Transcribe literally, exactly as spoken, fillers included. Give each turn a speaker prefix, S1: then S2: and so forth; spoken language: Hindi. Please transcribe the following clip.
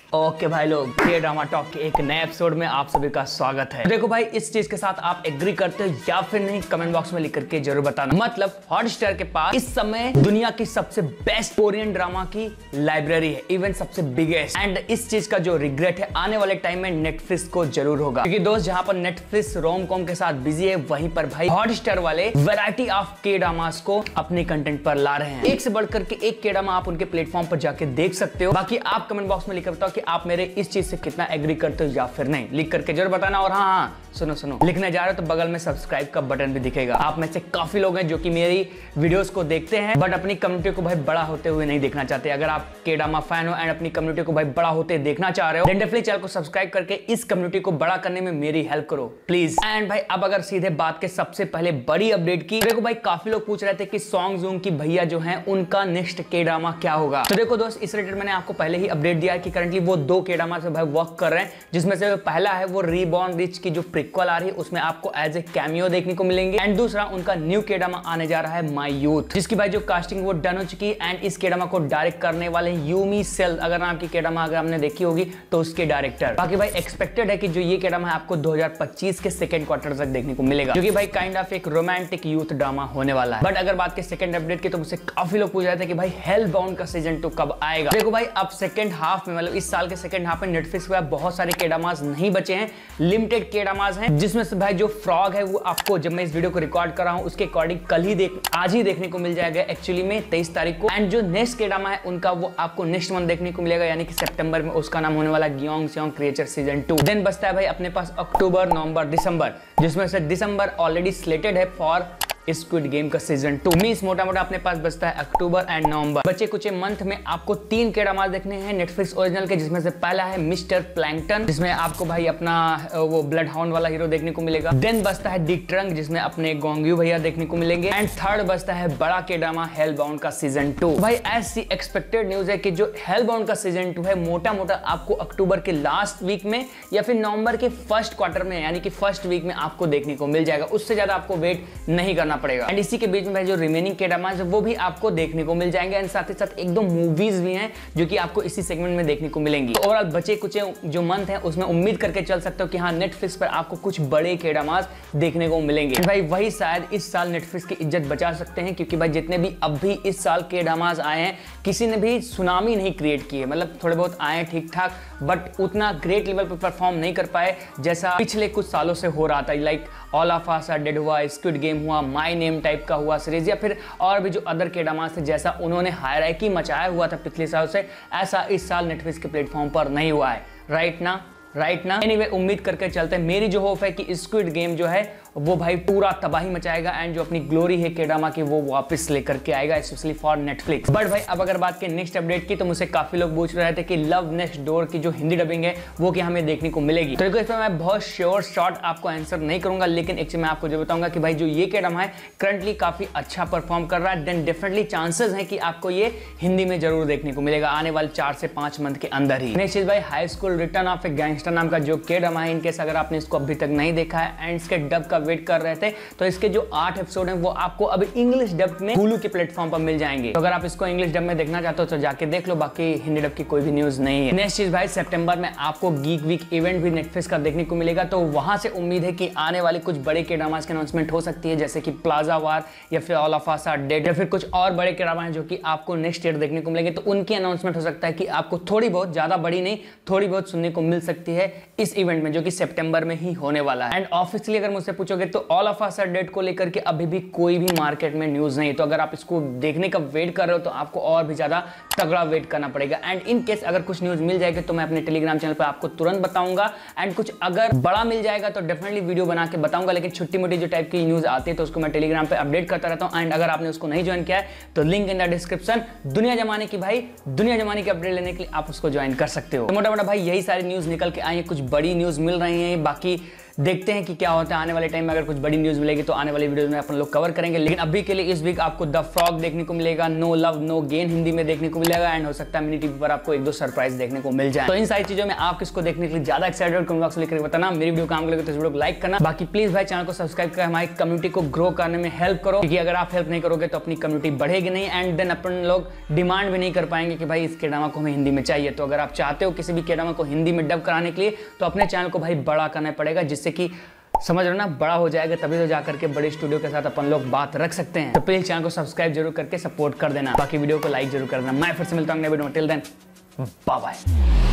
S1: ओके भाई लोग, के ड्रामा टॉक के एक नए एपिसोड में आप सभी का स्वागत है। देखो भाई, इस चीज के साथ आप एग्री करते हो या फिर नहीं, कमेंट बॉक्स में लिख करके जरूर बताना। मतलब हॉटस्टार के पास इस समय दुनिया की सबसे बेस्ट कोरियन ड्रामा की लाइब्रेरी है, इवन सबसे बिगेस्ट। एंड इस चीज का जो रिग्रेट है आने वाले टाइम में नेटफ्लिक्स को जरूर होगा, क्योंकि दोस्त जहां पर नेटफ्लिक्स रोम कॉम के साथ बिजी है, वहीं पर भाई हॉटस्टार वाले वैरायटी ऑफ के ड्रामास को अपने कंटेंट पर ला रहे हैं। एक से बढ़कर के एक के ड्रामा आप उनके प्लेटफॉर्म पर जाके देख सकते हो। बाकी आप कमेंट बॉक्स में लिख कर बताओ कि आप मेरे इस चीज से कितना एग्री करते हो या फिर नहीं, लिख करके जरूर बताना। और हाँ हाँ सुनो सुनो, लिखने जा रहे हो तो बगल में सब्सक्राइब का बटन भी दिखेगा। आप में से काफी लोग हैं जो कि मेरी वीडियोस को देखते हैं बट अपनी कम्युनिटी को भाई बड़ा होते हुए नहीं देखना चाहते। अगर आप के ड्रामा फैन हो एंड अपनी कम्युनिटी को भाई बड़ा होते देखना चाह रहे हो, डेफिनेटली चैनल को सब्सक्राइब करके इस कम्युनिटी को बड़ा करने में मेरी हेल्प करो प्लीज। एंड भाई अब अगर सीधे बात के सबसे पहले बड़ी अपडेट की, देखो भाई काफी लोग पूछ रहे थे कि सॉन्ग जूंग की भैया जो है उनका नेक्स्ट के ड्रामा क्या होगा। तो देखो दोस्त, इस रिलेटेड मैंने आपको पहले ही अपडेट दिया है कि करंटली वो दो के ड्रामा से भाई वर्क कर रहे हैं, जिसमें से पहला है वो रीबॉर्न रिच की जो प्रीक्वल आ रही है, उसमें आपको एज ए कैमियो देखने को मिलेंगे। एंड दूसरा उनका न्यू के ड्रामा आने जा रहा है माय यूथ, जिसकी भाई जो कास्टिंग वो डन हो चुकी है। एंड इस के ड्रामा को डायरेक्ट करने वाले यूमी सेल, अगर नाम की के ड्रामा अगर हमने देखी होगी तो उसके डायरेक्टर। बाकी भाई एक्सपेक्टेड है कि जो ये के ड्रामा है आपको दो हज़ार पच्चीस के सेकंड क्वार्टर तक देखने को मिलेगा, क्योंकि भाई काइंड ऑफ एक रोमांटिक यूथ ड्रामा होने वाला है। बट अगर बात के सेकंड अपडेट की, तो मुझसे काफी लोग पूछ रहे थे कि भाई हेलबाउंड का सीजन टू कब आएगा। देखो भाई, अब सेकंड हाफ में, मतलब इस साल के सेकंड हाफ में नेटफ्लिक्स पे बहुत सारे के ड्रामास नहीं बचे हैं, लिमिटेड के ड्रामास हैं, जिसमें से भाई जो फ्रॉग है वो आपको जब मैं इस वीडियो को रिकॉर्ड कर रहा हूं उसके अकॉर्डिंग कल ही देख आज ही देखने को मिल जाएगा, एक्चुअली में तेईस तारीख को। एंड जो नेक्स्ट के ड्रामा है उनका वो आपको नेक्स्ट मंथ देखने को मिलेगा, यानी कि सितंबर में। उसका नाम होने वाला Gyeongseong creature season two. Then बचता है भाई अपने पास अक्टूबर, नवंबर, दिसंबर, जिसमें से दिसंबर ऑलरेडी स्लेटेड है फॉर स्क्विड गेम का सीजन टू। मींस मोटा मोटा अपने पास बचता है अक्टूबर एंड नवंबर। बचे कुछ मंथ में आपको तीन के ड्रामा देखने हैं नेटफ्लिक्स ओरिजिनल के, जिसमें से पहला है मिस्टर प्लैंकटन, जिसमें आपको भाई अपना वो ब्लड हाउंड वाला हीरो देखने को मिलेगा। देन बचता है दी ट्रंक, जिसमें अपने गोंग्यू भैया देखने को मिलेंगे। एंड थर्ड बचता है बड़ा के ड्रामा हेलबाउंड का सीजन टू। भाई ऐसी एक्सपेक्टेड न्यूज है कि जो हेलबाउंड का सीजन टू है मोटा मोटा आपको अक्टूबर के लास्ट वीक में या फिर नवंबर के फर्स्ट क्वार्टर में, यानी कि फर्स्ट वीक में आपको देखने को मिल जाएगा। उससे ज्यादा आपको वेट नहीं करना पड़ेगा। एंड इसी के बीच में जो रिमेनिंग के ड्रामा है वो भी आपको देखने को मिल जाएंगे। एंड साथ ही साथ एक दो मूवीज भी हैं जो कि आपको इसी सेगमेंट में देखने को मिलेंगी। तो ओवरऑल बचे कुछ जो मंथ हैं उसमें उम्मीद करके चल सकते हो कि हाँ नेटफ्लिक्स पर आपको कुछ बड़े के ड्रामास देखने को मिलेंगे। भाई वही शायद इस साल नेटफ्लिक्स की इज्जत बचा सकते हैं, क्योंकि भाई जितने भी अब भी इस साल के ड्रामास आए हैं किसी ने भी सुनामी नहीं क्रिएट की है। मतलब थोड़े बहुत आए ठीक ठाक, बट उतना ग्रेट लेवल पर परफॉर्म नहीं कर पाए जैसा पिछले कुछ सालों से हो रहा था। Like All of Us Are Dead हुआ, स्क्विड गेम हुआ, माय नेम टाइप का हुआ सीरीज, या फिर और भी जो अदर के ड्रामास थे, जैसा उन्होंने हायरार्की मचाया हुआ था पिछले साल से, ऐसा इस साल नेटफ्लिक्स के प्लेटफॉर्म पर नहीं हुआ है। राइट ना राइट ना एनीवे उम्मीद करके चलते हैं। मेरी जो होप है कि स्क्विड गेम जो है वो भाई पूरा तबाही मचाएगा एंड जो अपनी ग्लोरी है के ड्रामा की वो वापस लेकर के आएगा, स्पेशली फॉर नेटफ्लिक्स। बट भाई अब अगर बात के नेक्स्ट अपडेट की, तो मुझसे काफी लोग पूछ रहे थे कि लव नेक्स्ट डोर की जो हिंदी डबिंग है वो क्या हमें देखने को मिलेगी। तो देखो इसमें मैं बहुत श्योर शॉर्ट आपको आंसर नहीं करूंगा, लेकिन एक चीज मैं आपको जो बताऊंगा कि भाई जो ये के ड्रामा है करंटली काफी अच्छा परफॉर्म कर रहा है। देन डेफिनेटली चांसेस है कि आपको ये हिंदी में जरूर देखने को मिलेगा आने वाले चार से पांच मंथ के अंदर ही। नेक्स्ट चीज भाई High School Return of a Gangster नाम का जो के ड्रामा है, इनकेस अगर आपने इसको अभी तक नहीं देखा है एंड इसके डब का वेट कर रहे थे, तो इसके जो आठ एपिसोड हैं वो आपको अभी इंग्लिश डब में हुलू के प्लेटफॉर्म पर मिल जाएंगे। तो अगर आप इसको इंग्लिश डब में देखना चाहते हो तो जाके देख लो, बाकी हिंदी डब की कोई भी न्यूज नहीं है। नेक्स्ट चीज भाई सितंबर में आपको गीक वीक इवेंट भी नेटफ्लिक्स का देखने को मिलेगा, तो वहां से उम्मीद है कि आने वाले कुछ बड़े के ड्रामास की अनाउंसमेंट हो सकती है, जैसे कि प्लाजा वार या फिर All of Us Are Dead, या फिर कुछ और बड़े के ड्रामा हैं जो कि आपको नेक्स्ट ईयर देखने को मिलेंगे। तो उनकी अनाउंसमेंट हो सकता है कि आपको थोड़ी बहुत, ज्यादा बड़ी नहीं, थोड़ी बहुत सुनने को मिल सकती है इस इवेंट में, जो कि सितंबर में ही होने वाला है। एंड ऑफिशियली अगर मुझसे पूछोगे तो All of Us Are Dead को लेकर के अभी भी कोई भी मार्केट में न्यूज नहीं। तो अगर आप इसको देखने का वेट कर रहे हो तो आपको और भी ज्यादा तगड़ा वेट करना पड़ेगा। एंड इन केस अगर कुछ न्यूज मिल जाएगी तो मैं अपने टेलीग्राम चैनल पर आपको तुरंत बताऊंगा। एंड कुछ अगर बड़ा मिल जाएगा तो डेफिनेटली वीडियो बना के बताऊंगा, लेकिन छोटी मोटी जो टाइप की न्यूज आती है तो उसको मैं टेलीग्राम पे अपडेट करता रहता हूं। एंड अगर आपने उसको नहीं ज्वाइन किया है तो लिंक इन द डिस्क्रिप्शन, दुनिया जमाने की भाई दुनिया जमाने की अपडेट लेने के लिए आप उसको ज्वाइन कर सकते हो। तो मोटा मोटा भाई यही सारी न्यूज निकल के आई है, कुछ बड़ी न्यूज मिल रही है। बाकी देखते हैं कि क्या होता है आने वाले टाइम में। अगर कुछ बड़ी न्यूज मिलेगी तो आने वाली वीडियो में अपन लोग कवर करेंगे, लेकिन अभी के लिए इस वीक आपको द फ्रॉग देखने को मिलेगा, No Love No Gain Hindi में देखने को मिलेगा, एंड हो सकता है मिनी टीवी पर आपको एक दो सरप्राइज देखने को मिल जाए। तो इन सारी चीजों में आप किसको देखने के लिए ज्यादा एक्साइटेड कमेंट बॉक्स में लिखकर बताना। मेरी वीडियो काम लगे तो इस वीडियो को लाइक करना। बाकी प्लीज भाई चैनल को सब्सक्राइब कर हमारी कम्युनिटी को ग्रो करने में हेल्प करो, क्योंकि अगर आप हेल्प नहीं करोगे तो अपनी कम्युनिटी बढ़ेगी नहीं, एंड देन अपन लोग डिमांड भी नहीं कर पाएंगे कि भाई इस के ड्रामा को हमें हिंदी में चाहिए। तो अगर आप चाहते हो किसी भी के ड्रामा को हिंदी में डब कराने के लिए तो अपने चैनल को भाई बड़ा करना पड़ेगा, जिससे कि समझ रहे हो ना, बड़ा हो जाएगा तभी तो जाकर के बड़े स्टूडियो के साथ अपन लोग बात रख सकते हैं। तो प्लीज चैनल को सब्सक्राइब जरूर करके सपोर्ट कर देना, बाकी वीडियो को लाइक जरूर कर देना। मैं फिर से मिलता हूँ नए वीडियो में, टिल देन बाय बाय।